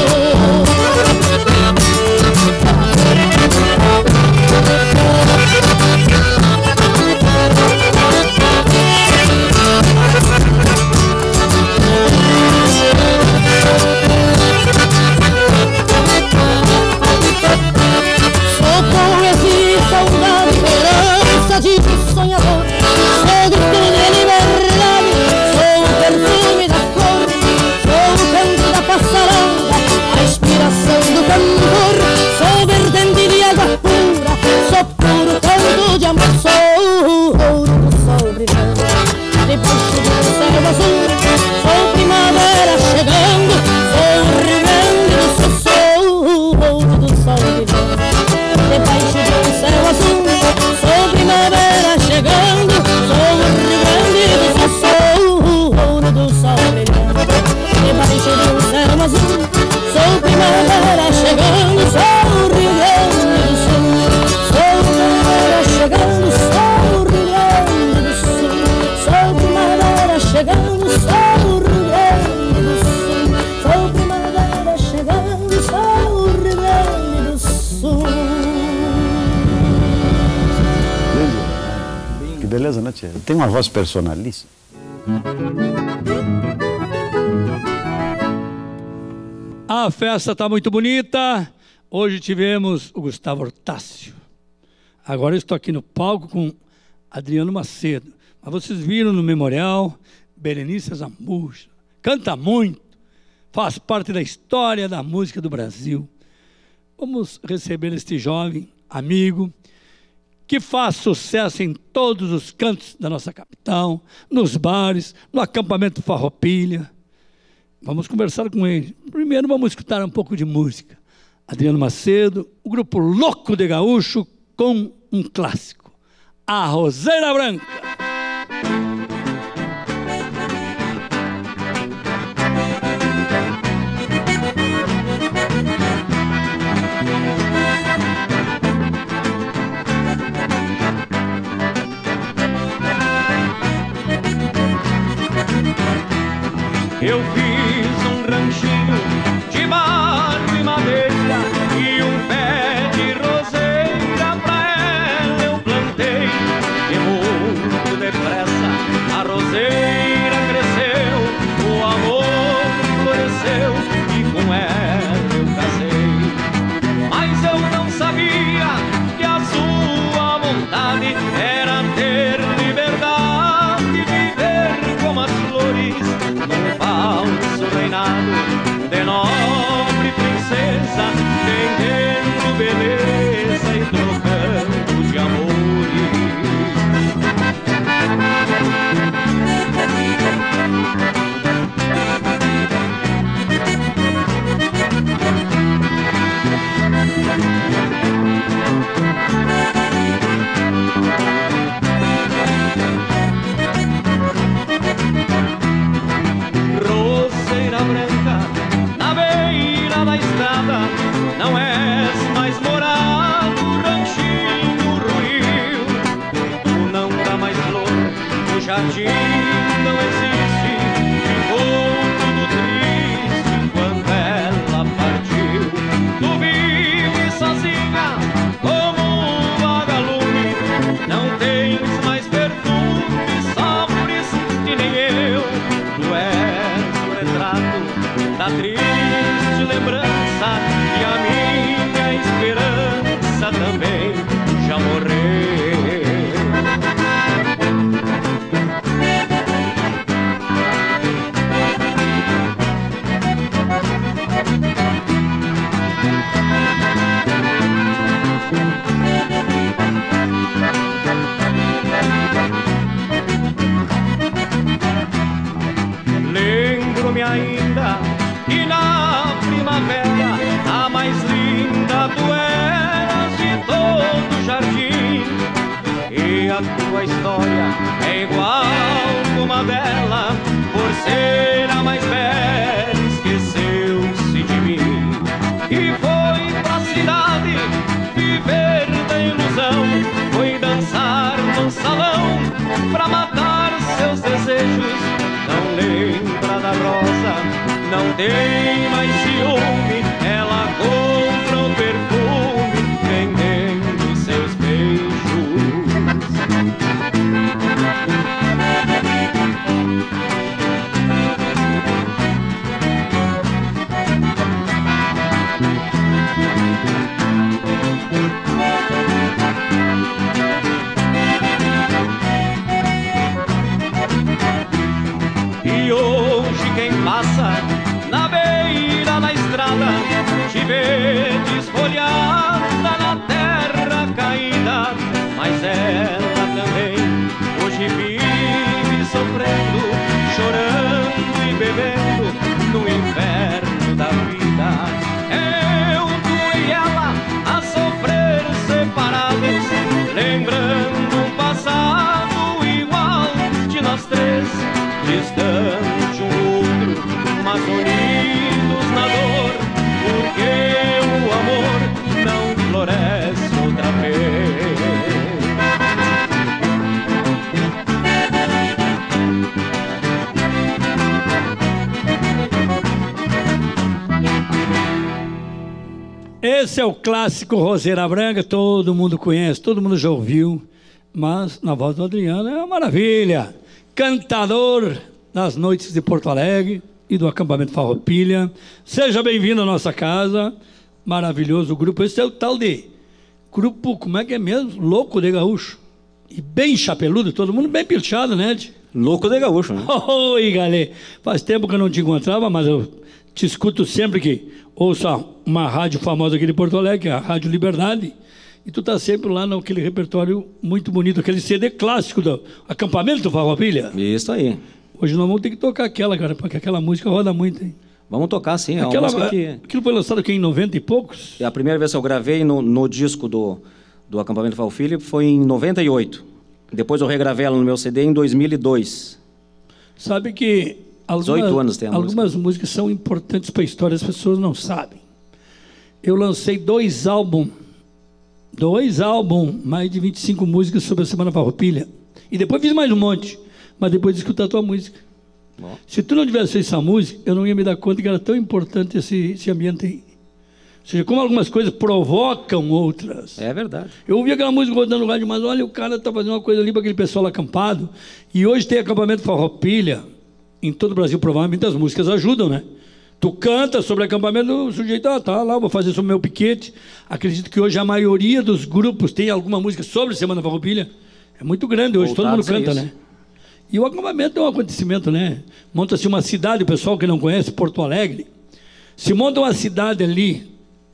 Sou poesia, saudade, esperança de um sonhador. Sou grito de liberdade, sou o perfume da cor. Sou o canto da passarada, a inspiração do cantor. Sou vertente de água pura, sou puro canto de amor. Sou o ouro do sol brilhando, debaixo de um céu azul. Sou primavera chegando, sou o Rio Grande do Sul. Sou o ouro do sol brilhando, debaixo de um céu azul. Sou primavera chegando, sou o Rio Grande do Sul. Sou o ouro do sol brilhando, debaixo de um céu azul. Sou primavera chegando, sou o Rio Grande do Sul. Sou primavera chegando, sou o Rio Grande do Sul. Sou primavera chegando, sou o Rio Grande do Sul. Sou primavera chegando, sou o Rio Grande do Sul. Que beleza, né, tia? Tem uma voz personalíssima. A festa está muito bonita. Hoje tivemos o Gustavo Hortácio. Agora eu estou aqui no palco com Adriano Macedo. Mas vocês viram no memorial, Berenice Zambuja. Canta muito, faz parte da história da música do Brasil. Vamos receber este jovem amigo que faz sucesso em todos os cantos da nossa capital, nos bares, no acampamento Farroupilha. Vamos conversar com ele. Primeiro vamos escutar um pouco de música. Adriano Macedo, o grupo Louco de Gaúcho, com um clássico, A Roseira Branca. Eu fiz um ranchinho de barro e madeira e um pé de roseira pra ela eu plantei. E muito depressa a roseira cresceu, o amor floresceu e com ela eu casei. Mas eu não sabia que a sua vontade era ter liberdade, viver como as flores num falso reinado de nobre princesa, vendendo beleza e trocando de amores. Roseira branca, na beira da estrada, não és mais morado, ranchinho ruiu. Tu não dá mais flor, o jardim não existe, ficou tudo triste quando ela partiu. Tu vives sozinha como um vagalume, não tens mais perfume, sofres que nem eu. Tu és o retrato da triste lembrança e a minha esperança também já morreu. Lembra ciúme ainda. E na primavera, a mais linda tu eras de todo o jardim. E a tua história é igual uma dela, por ser a mais bela, esqueceu-se de mim. E foi pra cidade viver da ilusão, foi dançar num salão pra matar seus desejos. Não lembra da rosa, não tem mais ciúme, ela compra o perfume vendendo seus beijos. E hoje quem passa na beira da estrada te vê desfolhada na terra caída, mas ela também hoje vive sofrendo, chorando e bebendo no inferno da vida. Eu, tu e ela a sofrer separados, lembrando um passado igual de nós três, distante um do outro, mas unidos na dor, porque o amor não floresce outra vez. Esse é o clássico Roseira Branca, todo mundo conhece, todo mundo já ouviu, mas na voz do Adriano é uma maravilha. Cantador das noites de Porto Alegre e do acampamento Farroupilha. Seja bem-vindo à nossa casa. Maravilhoso grupo. Esse é o tal de grupo, como é que é mesmo? Louco de Gaúcho. E bem chapeludo, todo mundo bem pilchado, né, Ed? Louco de Gaúcho, né? Oi, galera. Faz tempo que eu não te encontrava, mas eu te escuto sempre que ouço uma rádio famosa aqui de Porto Alegre, a Rádio Liberdade. E tu tá sempre lá naquele repertório muito bonito, aquele C D clássico do acampamento Farroupilha. Isso aí. Hoje nós vamos ter que tocar aquela, cara, porque aquela música roda muito, hein? Vamos tocar, sim. É aquela, uma música que... Aquilo foi lançado aqui em noventa e poucos? É a primeira vez que eu gravei no, no disco do, do acampamento Farroupilha foi em noventa e oito. Depois eu regravei ela no meu C D em dois mil e dois. Sabe que algumas, dezoito anos tem a algumas música. músicas são importantes para a história, as pessoas não sabem. Eu lancei dois álbuns, dois álbuns, mais de vinte e cinco músicas sobre a Semana Farroupilha. E depois fiz mais um monte, mas depois de escutar a tua música. Bom. Se tu não tivesse feito essa música, eu não ia me dar conta que era tão importante esse, esse ambiente aí. Ou seja, como algumas coisas provocam outras. É verdade. Eu ouvi aquela música rodando no rádio, mas olha, o cara está fazendo uma coisa ali para aquele pessoal acampado. E hoje tem acampamento Farroupilha. Em todo o Brasil, provavelmente, as músicas ajudam, né? Tu canta sobre acampamento, o sujeito, ah, tá lá, vou fazer sobre o meu piquete. Acredito que hoje a maioria dos grupos tem alguma música sobre Semana Farroupilha. É muito grande hoje, todo mundo canta, né? E o acampamento é um acontecimento, né? Monta-se uma cidade, o pessoal que não conhece, Porto Alegre. Se monta uma cidade ali,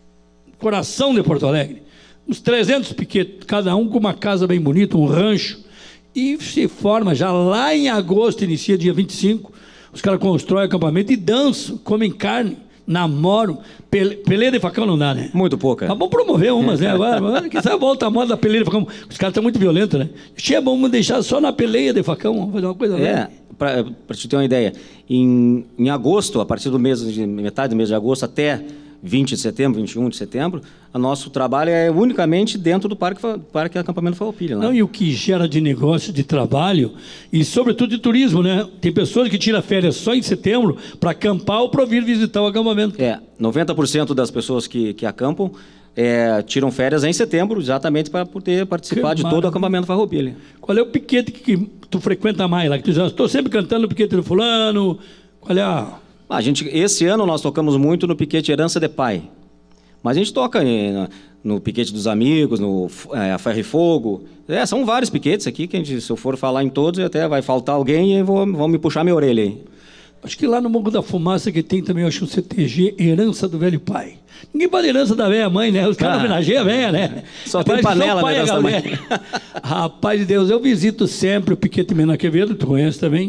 coração de Porto Alegre, uns trezentos piquetes, cada um com uma casa bem bonita, um rancho, e se forma já lá em agosto, inicia dia vinte e cinco, os caras constroem acampamento e dançam, comem carne, namoram. Pele, peleia de facão não dá, né? Muito pouca. Mas vamos promover umas, né? Agora, quem sabe volta a moda da peleia de facão. Os caras estão muito violentos, né? Tinha vamos deixar só na peleia de facão, vamos fazer uma coisa. É, para te ter uma ideia, em, em agosto, a partir do mês, de metade do mês de agosto até vinte de setembro, vinte e um de setembro, o nosso trabalho é unicamente dentro do Parque, parque Acampamento Farroupilha. Não, e o que gera de negócio, de trabalho e, sobretudo, de turismo, né? Tem pessoas que tiram férias só em setembro para acampar ou para vir visitar o acampamento. É, noventa por cento das pessoas que, que acampam é, tiram férias em setembro, exatamente para poder participar que de todo o acampamento Farroupilha. Qual é o piquete que, que tu frequenta mais lá? Que tu já estou sempre cantando o piquete do fulano. Qual é a... A gente, esse ano nós tocamos muito no piquete Herança de Pai. Mas a gente toca em, no, no piquete dos amigos, no é, Ferro e Fogo. É, são vários piquetes aqui, que a gente, se eu for falar em todos, até vai faltar alguém e vou, vão me puxar minha orelha aí. Acho que lá no Morro da Fumaça que tem também, eu acho, um C T G, Herança do Velho Pai. Ninguém fala herança da velha mãe, né? Os caras ah, homenageiam a velha, né? Só tem panela na herança da mãe. Rapaz de Deus, eu visito sempre o Piquete Mena Quevedo, tu conhece também.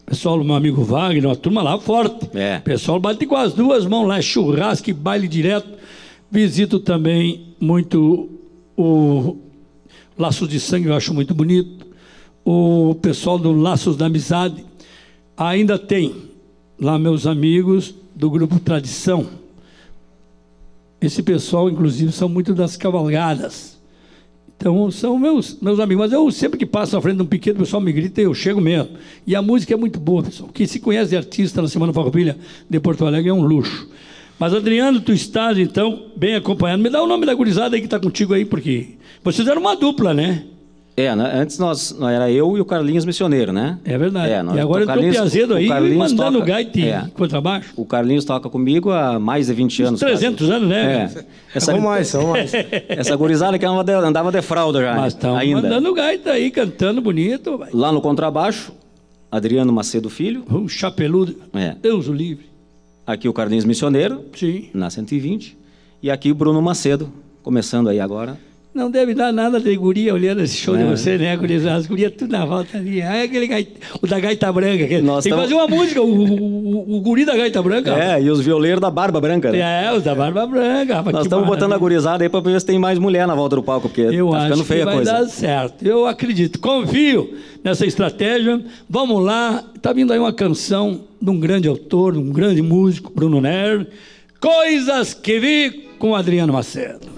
Pessoal, meu amigo Wagner, uma turma lá forte. É. Pessoal bate com as duas mãos lá, churrasco e baile direto. Visito também muito o Laços de Sangue, eu acho muito bonito. O pessoal do Laços da Amizade. Ainda tem lá meus amigos do grupo Tradição. Esse pessoal, inclusive, são muito das cavalgadas. Então, são meus, meus amigos. Mas eu, sempre que passo na frente de um piquete, o pessoal me grita e eu chego mesmo. E a música é muito boa, pessoal. Quem se conhece de artista na Semana Farroupilha de Porto Alegre é um luxo. Mas, Adriano, tu estás, então, bem acompanhado. Me dá o nome da gurizada aí que está contigo aí, porque vocês eram uma dupla, né? É, né? Antes nós, nós era eu e o Carlinhos Missioneiro, né? É verdade. É, nós, e agora eu estou Piazedo aí mandando toca, gaita e é, contrabaixo. O Carlinhos toca comigo há mais de vinte anos. trezentos anos, né? É. Essa, Vamos mais, vamos mais. Essa gurizada que andava de, andava de fralda já. Mas estão mandando gaita aí, cantando bonito. Vai. Lá no contrabaixo, Adriano Macedo Filho. Um chapeludo. É. Deus o livre. Aqui o Carlinhos Missioneiro. Sim. Na cento e vinte. E aqui o Bruno Macedo, começando aí agora. Não deve dar nada de guria olhando esse show é. de você, né, guria? As gurias tudo na volta ali. Ah, é aquele gaita, o da gaita branca. Que tem que tamo... fazer uma música, o, o, o guri da gaita branca. É, rapaz. E os violeiros da barba branca, né? É, os da barba branca. Rapaz, nós estamos botando a gurizada aí para ver se tem mais mulher na volta do palco, porque eu tá ficando feia a coisa. Vai dar certo. Eu acredito, confio nessa estratégia. Vamos lá. Tá vindo aí uma canção de um grande autor, de um grande músico, Bruno Ner. Coisas que vi com Adriano Macedo.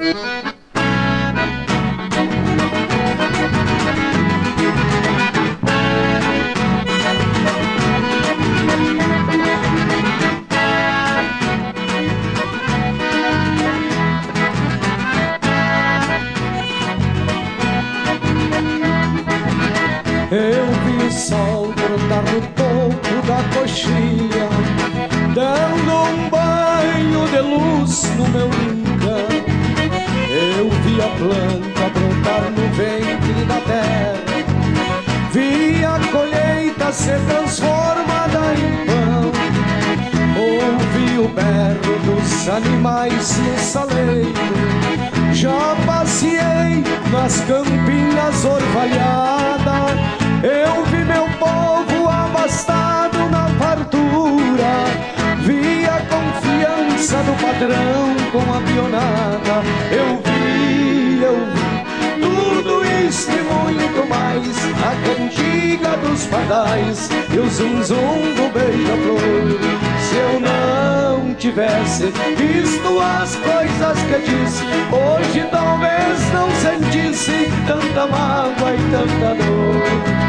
Eu vi o sol brotar no topo da coxilha, dando um banho de luz no meu rincão. Eu vi a planta brotar no ventre da terra, vi a colheita ser transformada em pão. Ouvi o berro dos animais no saleiro, já passeei nas campinas orvalhadas. Eu vi meu povo abastado na fartura, vi a confiança do patrão com a pionada. Eu vi, eu vi tudo isso e muito mais, a cantiga dos pardais e o zum zum do beija-flor. Se eu não tivesse visto as coisas que disse, hoje talvez não sentisse tanta mágoa e tanta dor.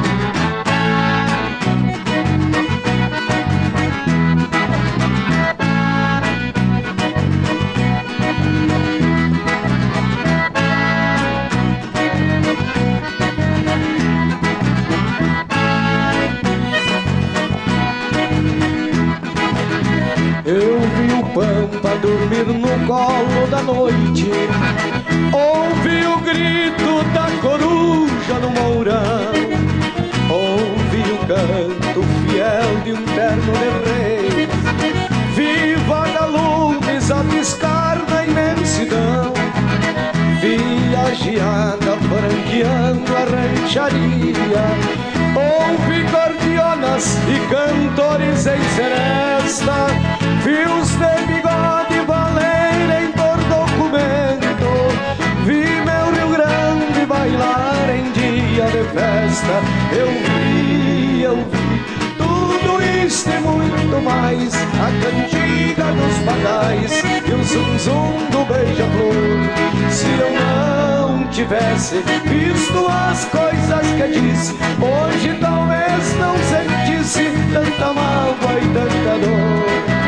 Eu vi o pampa dormir no colo da noite, ouvi o grito da coruja no mourão, ouvi o canto fiel de um terno de reis, vi vagalumes a piscar na imensidão, vi a geada franqueando a rancharia, ouvi cordionas e cantores em seresta, fios de bigode valer em por documento, vi meu Rio Grande bailar em dia de festa. Eu vi, eu vi tudo isto e muito mais, a cantiga dos pardais e o zum zum do beija-flor. Se eu não tivesse visto as coisas que disse, hoje talvez não sentisse tanta mágoa e tanta dor.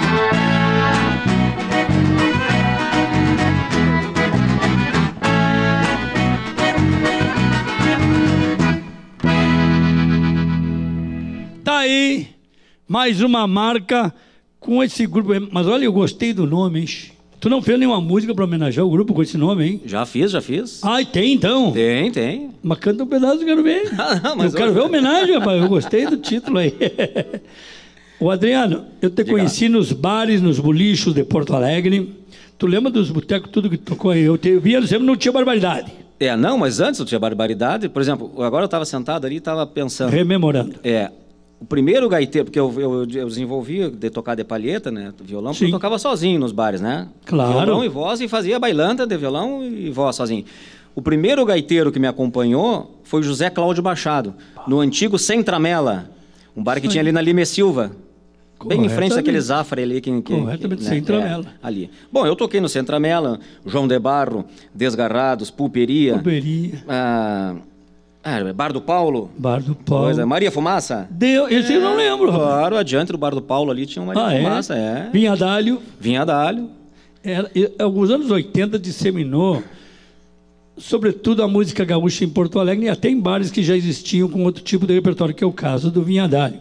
Tá aí, mais uma marca com esse grupo. Mas olha, eu gostei do nome, hein? Tu não fez nenhuma música para homenagear o grupo com esse nome, hein? Já fiz, já fiz. Ah, tem então? Tem, tem. Mas canta um pedaço, eu quero ver. não, mas eu quero eu... ver a homenagem, rapaz. Eu gostei do título aí. Ô, Adriano, eu te Diga. conheci nos bares, nos bolichos de Porto Alegre. Tu lembra dos botecos, tudo que tocou aí? Eu te via, sempre não tinha barbaridade. É, não, mas antes eu tinha barbaridade. Por exemplo, agora eu estava sentado ali e estava pensando. Rememorando. É, O primeiro gaiteiro, porque eu, eu, eu desenvolvi de tocar de palheta, né? Violão, porque eu tocava sozinho nos bares, né? Claro. Violão e voz, e fazia bailanta de violão e voz sozinho. O primeiro gaiteiro que me acompanhou foi José Cláudio Machado, no antigo Centramela, um bar que tinha ali na Lime Silva. Bem em frente daquele Zafra ali. Que, que, Corretamente, que, né? Centramela. É, ali. Bom, eu toquei no Centramela, João de Barro, Desgarrados, Pulperia. Pulperia. Ah, ah, Bar do Paulo. Bar do Paulo. Coisa, Maria Fumaça. Deu, esse é, eu não lembro. Claro, adiante do Bar do Paulo ali tinha uma Maria ah, Fumaça. É? É. Vinhadalho. Vinhadalho. Era, alguns anos oitenta disseminou, sobretudo a música gaúcha em Porto Alegre, e até em bares que já existiam com outro tipo de repertório, que é o caso do Vinhadalho.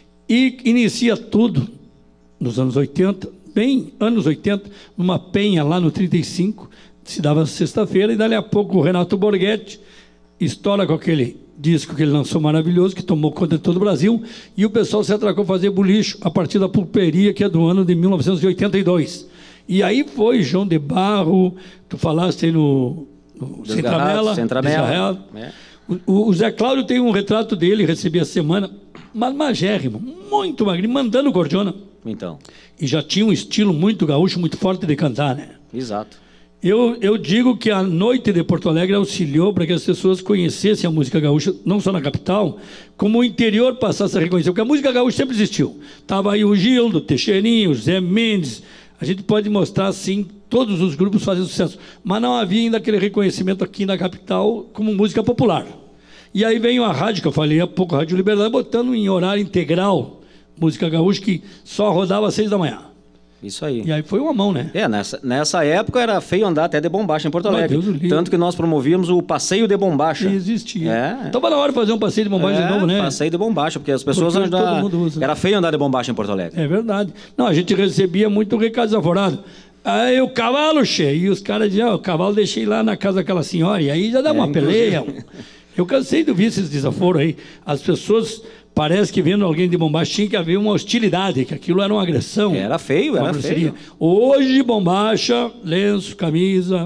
E inicia tudo, nos anos oitenta, bem anos oitenta, numa penha lá no trinta e cinco, se dava sexta-feira, e dali a pouco o Renato Borghetti estoura com aquele disco que ele lançou maravilhoso, que tomou conta de todo o Brasil, e o pessoal se atracou a fazer bolicho a partir da Pulperia, que é do ano de mil novecentos e oitenta e dois. E aí foi João de Barro, tu falaste aí no, no Centramela. Centramela. É. O, o Zé Cláudio tem um retrato dele, recebi a semana, mas magérrimo, muito magrinho, mandando cordiona. Então. E já tinha um estilo muito gaúcho, muito forte de cantar, né? Exato. Eu, eu digo que a noite de Porto Alegre auxiliou para que as pessoas conhecessem a música gaúcha, não só na capital, como o interior passasse a reconhecer, porque a música gaúcha sempre existiu. Estava aí o Gildo, o Teixeirinho, o Zé Mendes, a gente pode mostrar, sim, todos os grupos fazendo sucesso, mas não havia ainda aquele reconhecimento aqui na capital como música popular. E aí veio a rádio, que eu falei há pouco, a Rádio Liberdade, botando em horário integral música gaúcha, que só rodava às seis da manhã. Isso aí. E aí foi uma mão, né? É, nessa, nessa época era feio andar até de bombacha em Porto Alegre. Tanto que nós promovíamos o passeio de bombacha. E existia. É. Estava na hora de fazer um passeio de bombacha é, de novo, né? Passeio de bombacha, porque as pessoas porque andavam... Era feio andar de bombacha em Porto Alegre. É verdade. Não, a gente recebia muito recado desaforado. Aí o cavalo, cheio. E os caras diziam, ah, o cavalo deixei lá na casa daquela senhora. E aí já dá é, uma inclusive. peleia. Eu cansei de ouvir esses desaforos aí. As pessoas... Parece que vendo alguém de bombacha tinha que haver uma hostilidade, que aquilo era uma agressão. Era feio, era feio. Hoje, bombacha, lenço, camisa,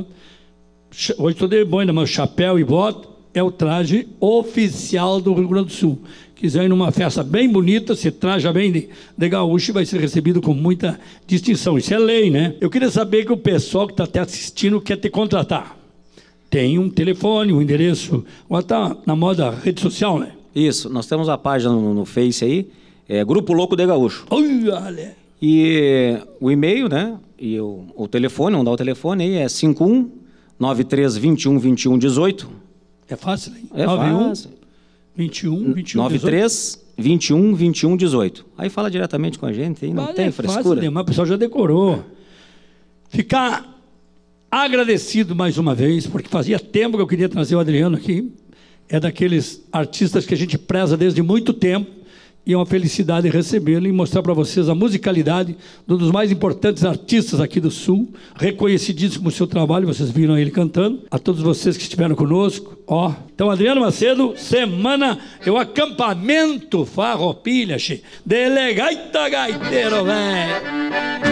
hoje estou de boina, mas chapéu e bota é o traje oficial do Rio Grande do Sul. Quiser ir numa festa bem bonita, se traja bem de, de gaúcho e vai ser recebido com muita distinção. Isso é lei, né? Eu queria saber que o pessoal que está até assistindo quer te contratar. Tem um telefone, um endereço, ou está na moda rede social, né? Isso, nós temos a página no, no Face aí, é Grupo Louco de Gaúcho. Olha! E o e-mail, né? E o, o telefone, vamos dar o telefone aí, é cinco um nove três vinte e um vinte e um dezoito. É fácil, hein? É fácil. vinte e um, vinte e um, nove três vinte e um vinte e um dezoito. Aí fala diretamente com a gente, aí não Mas tem é frescura. Fácil, mas o pessoal já decorou. Ficar agradecido mais uma vez, porque fazia tempo que eu queria trazer o Adriano aqui. É daqueles artistas que a gente preza desde muito tempo, e é uma felicidade recebê-lo e mostrar para vocês a musicalidade de um dos mais importantes artistas aqui do Sul, reconhecidíssimo no seu trabalho, vocês viram ele cantando. A todos vocês que estiveram conosco, ó. Então, Adriano Macedo, semana, é o acampamento Farroupilha, che, delegaita gaiteiro, velho.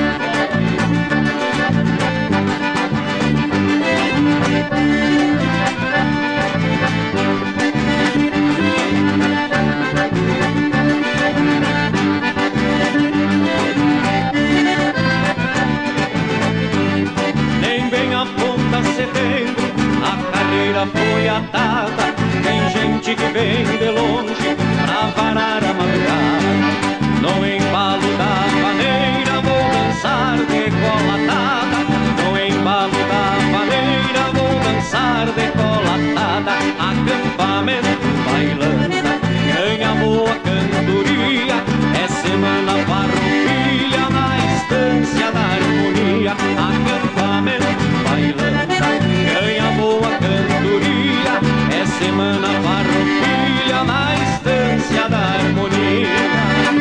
Foi atada, tem gente que vem de longe pra varar a madrugada. No embalo da vaneira vou dançar decolatada. No embalo da vaneira vou dançar decolatada. Acampamento bailanta, ganha boa cantoria. É semana farroupilha na estância da harmonia. Acampamento bailanta, ganha boa cantoria. É semana farroupilha na estância da harmonia.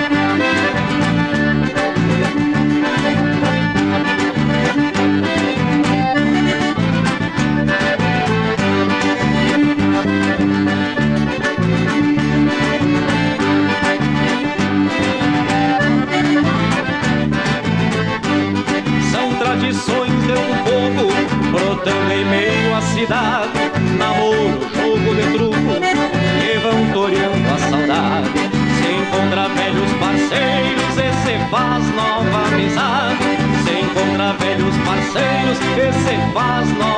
São tradições de um povo brotando em meio à cidade. Namoro, jogo de truco, que vão toreando a saudade. Se encontrar faz nós